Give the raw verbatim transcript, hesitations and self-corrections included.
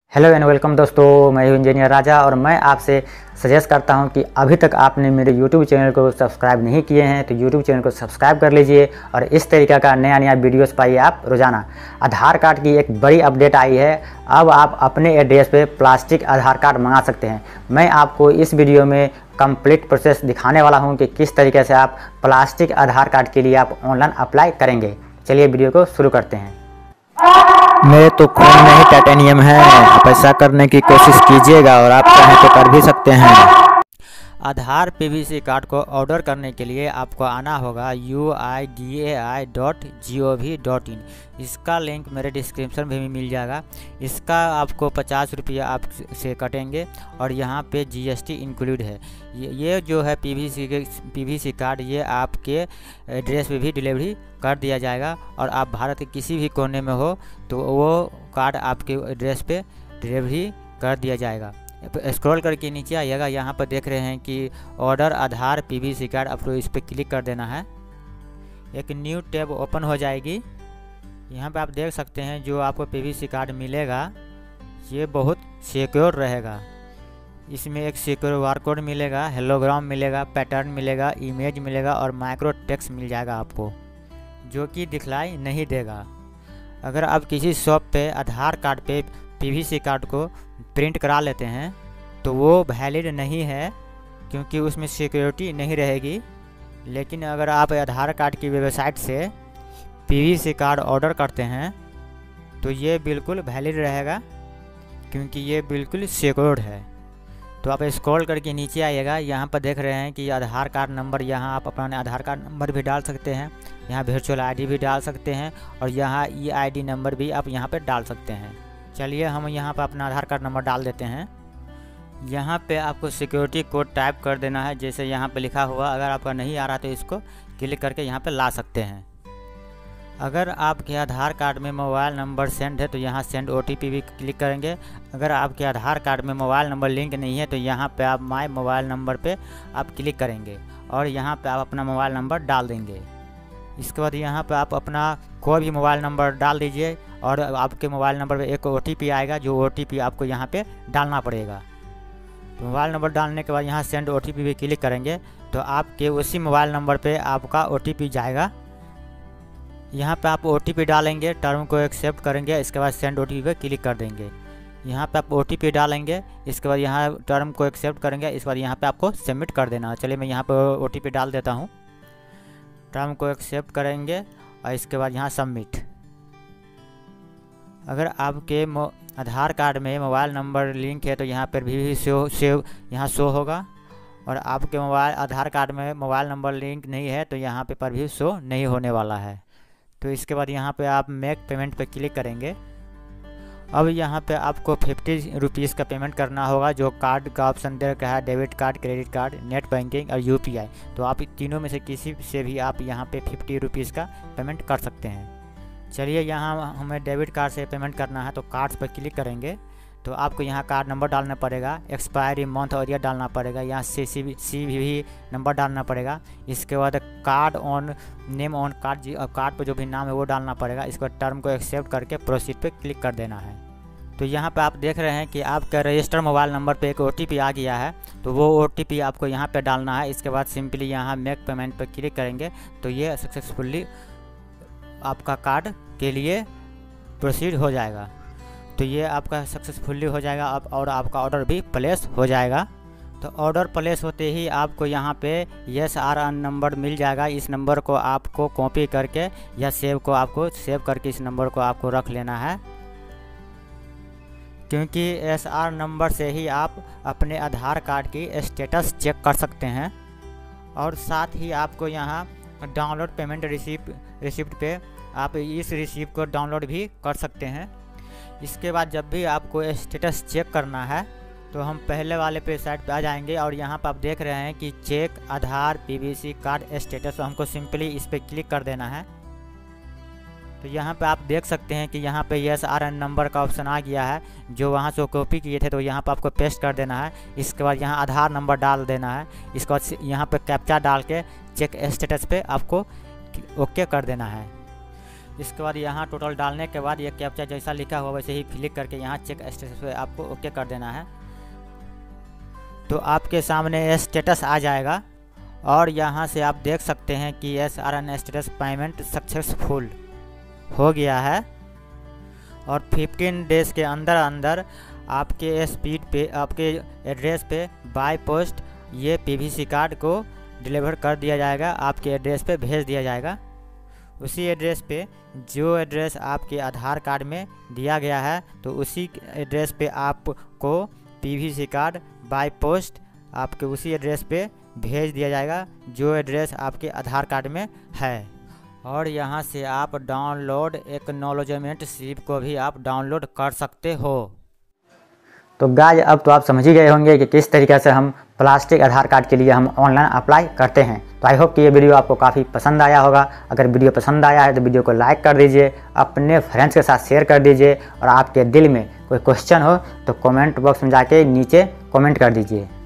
Hello and welcome दोस्तों, मैं हूं इंजीनियर राजा और मैं आपसे सजेस्ट करता हूं कि अभी तक आपने मेरे यूट्यूब चैनल को सब्सक्राइब नहीं किए हैं तो यूट्यूब चैनल को सब्सक्राइब कर लीजिए और इस तरीक़े का नया नया वीडियोस पाइए आप रोज़ाना। आधार कार्ड की एक बड़ी अपडेट आई है। अब आप अपने एड्रेस पे प्लास्टिक आधार कार्ड मंगा सकते हैं। मैं आपको इस वीडियो में कंप्लीट प्रोसेस दिखाने वाला हूँ कि किस तरीके से आप प्लास्टिक आधार कार्ड के लिए आप ऑनलाइन अप्लाई करेंगे। चलिए वीडियो को शुरू करते हैं। मेरे तो खून में ही टाइटेनियम है। आप ऐसा करने की कोशिश कीजिएगा और आप चाहें तो कर भी सकते हैं। आधार पीवीसी कार्ड को ऑर्डर करने के लिए आपको आना होगा U I D A I dot G O V dot I. इसका लिंक मेरे डिस्क्रिप्शन में भी मिल जाएगा। इसका आपको पचास रुपया आप से कटेंगे और यहाँ पे जीएसटी इंक्लूड है। ये, ये जो है पीवीसी के पीवीसी कार्ड ये आपके एड्रेस पे भी डिलीवरी कर दिया जाएगा और आप भारत के किसी भी कोने में हो तो वो कार्ड आपके एड्रेस पे डिलीवरी कर दिया जाएगा। स्क्रॉल करके नीचे आइएगा, यहाँ पर देख रहे हैं कि ऑर्डर आधार पीवीसी कार्ड, आपको इस पर क्लिक कर देना है। एक न्यू टैब ओपन हो जाएगी। यहाँ पे आप देख सकते हैं जो आपको पीवीसी कार्ड मिलेगा ये बहुत सिक्योर रहेगा। इसमें एक सिक्योर बारकोड मिलेगा, हेलोग्राम मिलेगा, पैटर्न मिलेगा, इमेज मिलेगा और माइक्रो टेक्स्ट मिल जाएगा आपको, जो कि दिखलाई नहीं देगा। अगर आप किसी शॉप पे आधार कार्ड पे पीवीसी कार्ड को प्रिंट करा लेते हैं तो वो वैलिड नहीं है, क्योंकि उसमें सिक्योरिटी नहीं रहेगी। लेकिन अगर आप आधार कार्ड की वेबसाइट से पीवीसी कार्ड ऑर्डर करते हैं तो ये बिल्कुल वैलिड रहेगा, क्योंकि ये बिल्कुल सिक्योर्ड है। तो आप स्क्रॉल करके नीचे आइएगा, यहाँ पर देख रहे हैं कि आधार कार्ड नंबर, यहाँ आप अपना आधार कार्ड नंबर भी डाल सकते हैं, यहाँ वर्चुअल आईडी भी डाल सकते हैं और यहाँ ई आई डी नंबर भी आप यहाँ पर डाल सकते हैं। चलिए हम यहाँ पर अपना आधार कार्ड नंबर डाल देते हैं। यहाँ पे आपको सिक्योरिटी कोड टाइप कर देना है, जैसे यहाँ पे लिखा हुआ। अगर आपका नहीं आ रहा तो इसको क्लिक करके यहाँ पे ला सकते हैं। अगर आपके आधार कार्ड में मोबाइल नंबर सेंड है तो यहाँ सेंड ओ टी पी भी क्लिक करेंगे। अगर आपके आधार कार्ड में मोबाइल नंबर लिंक नहीं है तो यहाँ पे आप माई मोबाइल नंबर पे आप क्लिक करेंगे और यहाँ पे आप अपना मोबाइल नंबर डाल देंगे। इसके बाद यहाँ पे आप अपना कोई भी मोबाइल नंबर डाल दीजिए और आपके मोबाइल नंबर पे एक ओ टी पी आएगा, जो ओ टी पी आपको यहाँ पे डालना पड़ेगा। तो मोबाइल नंबर डालने के बाद यहाँ सेंड ओ टी पी भी क्लिक करेंगे तो आपके उसी मोबाइल नंबर पे आपका ओ टी पी जाएगा। यहाँ पे आप ओ टी पी डालेंगे, टर्म को एक्सेप्ट करेंगे, इसके बाद सेंड ओ टी पी पे क्लिक कर देंगे। यहाँ पे आप ओ टी पी डालेंगे, इसके बाद यहाँ टर्म को एक्सेप्ट करेंगे, इसके बाद यहाँ पर आपको सबमिट कर देना है। चलिए मैं यहाँ पर ओ टी पी डाल देता हूँ, टर्म को एक्सेप्ट करेंगे और इसके बाद यहाँ सबमिट। अगर आपके आधार कार्ड में मोबाइल नंबर लिंक है तो यहाँ पर भी, भी शो सेव यहाँ शो होगा, और आपके मोबाइल आधार कार्ड में मोबाइल नंबर लिंक नहीं है तो यहाँ पे पर भी शो नहीं होने वाला है। तो इसके बाद यहाँ पे आप मेक पेमेंट पे क्लिक करेंगे। अब यहाँ पे आपको फिफ्टी रुपीज़ का पेमेंट करना होगा, जो कार्ड का ऑप्शन दे रखा है, debit card, credit card, net banking और यू पी आई। तो आप तीनों में से किसी से भी आप यहाँ पे फिफ्टी रुपीज़ का पेमेंट कर सकते हैं। चलिए यहाँ हमें डेबिट कार्ड से पेमेंट करना है तो कार्ड्स पर क्लिक करेंगे तो आपको यहाँ कार्ड नंबर डालना पड़ेगा, एक्सपायरी मंथ और ईयर डालना पड़ेगा, यहाँ सी सी बी सी भी नंबर डालना पड़ेगा। इसके बाद card on name on card जी कार्ड पर जो भी नाम है वो डालना पड़ेगा। इसके बाद टर्म को एक्सेप्ट करके प्रोसीड पे क्लिक कर देना है। तो यहाँ पे आप देख रहे हैं कि आपका रजिस्टर मोबाइल नंबर पे एक ओ टी पी आ गया है, तो वो ओ टी पी आपको यहाँ पे डालना है। इसके बाद सिंपली यहाँ मेक पेमेंट पे क्लिक करेंगे तो ये सक्सेसफुली आपका कार्ड के लिए प्रोसीड हो जाएगा। तो ये आपका सक्सेसफुली हो जाएगा आप और आपका ऑर्डर भी प्लेस हो जाएगा। तो ऑर्डर प्लेस होते ही आपको यहाँ पे यस आर एन नंबर मिल जाएगा। इस नंबर को आपको कॉपी करके या सेव को आपको सेव करके इस नंबर को आपको रख लेना है, क्योंकि एस आर नंबर से ही आप अपने आधार कार्ड की स्टेटस चेक कर सकते हैं। और साथ ही आपको यहाँ डाउनलोड पेमेंट रिसिप्ट रिसिप्ट पे आप इस रिसिप्ट को डाउनलोड भी कर सकते हैं। इसके बाद जब भी आपको स्टेटस चेक करना है तो हम पहले वाले पे साइट पे आ जाएंगे और यहाँ पर आप देख रहे हैं कि check Aadhaar PVC card status, तो हमको सिंपली इस पर क्लिक कर देना है। तो यहाँ पे आप देख सकते हैं कि यहाँ पे यस आर एन नंबर का ऑप्शन आ गया है, जो वहाँ से कॉपी किए थे तो यहाँ पे आपको पेस्ट कर देना है। इसके बाद यहाँ आधार नंबर डाल देना है। इसके बाद यहाँ पे कैप्चा डाल के चेक स्टेटस पे आपको ओके कर देना है। इसके बाद यहाँ टोटल डालने के बाद ये कैप्चा जैसा लिखा हुआ वैसे ही क्लिक करके यहाँ चेक स्टेटस पे आपको ओके कर देना है। तो आपके सामने स्टेटस आ जाएगा और यहाँ से आप देख सकते हैं कि S R N status payment successful हो गया है। और फिफ्टीन डेज़ के अंदर अंदर आपके स्पीड पे आपके एड्रेस पे बाय पोस्ट ये पीवीसी कार्ड को डिलीवर कर दिया जाएगा, आपके एड्रेस पे भेज दिया जाएगा। उसी एड्रेस पे जो एड्रेस आपके आधार कार्ड में दिया गया है तो उसी एड्रेस पे आपको पीवीसी कार्ड बाय पोस्ट आपके उसी एड्रेस पे भेज दिया जाएगा जो एड्रेस आपके आधार कार्ड में है। और यहाँ से आप डाउनलोड एक्नॉलेजमेंट स्लिप को भी आप डाउनलोड कर सकते हो। तो गाइस अब तो आप समझ ही गए होंगे कि किस तरीके से हम प्लास्टिक आधार कार्ड के लिए हम ऑनलाइन अप्लाई करते हैं। तो आई होप कि ये वीडियो आपको काफ़ी पसंद आया होगा। अगर वीडियो पसंद आया है तो वीडियो को लाइक कर दीजिए, अपने फ्रेंड्स के साथ शेयर कर दीजिए और आपके दिल में कोई क्वेश्चन हो तो कमेंट बॉक्स में जाके नीचे कमेंट कर दीजिए।